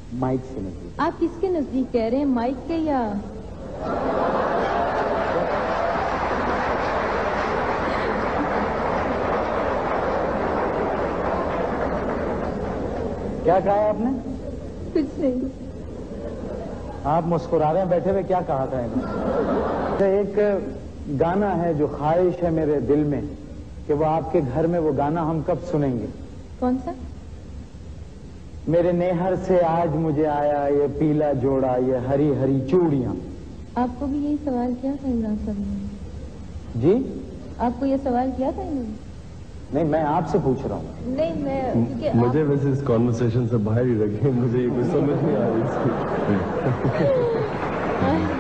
Mic से नजदीक। आप किसके नजदीक कह रहे हैं, माइक के या? क्या कहा है आपने? कुछ नहीं। आप मुस्कुरा रहे हैं बैठे हुए, क्या कहा था इन्होंने? एक गाना है जो ख्वाहिश है मेरे दिल में कि वो आपके घर में, वो गाना हम कब सुनेंगे? कौन सा? मेरे नेहर से आज मुझे आया ये पीला जोड़ा, ये हरी हरी चूड़ियां। आपको भी यही सवाल किया था इमरान साहब ने? जी, आपको ये सवाल किया था इन्होंने? नहीं, मैं आपसे पूछ रहा हूँ। नहीं, मैं क्योंकि मुझे वैसे इस कॉन्वर्सेशन से बाहर ही रखे, मुझे ये कुछ समझ नहीं आ रही।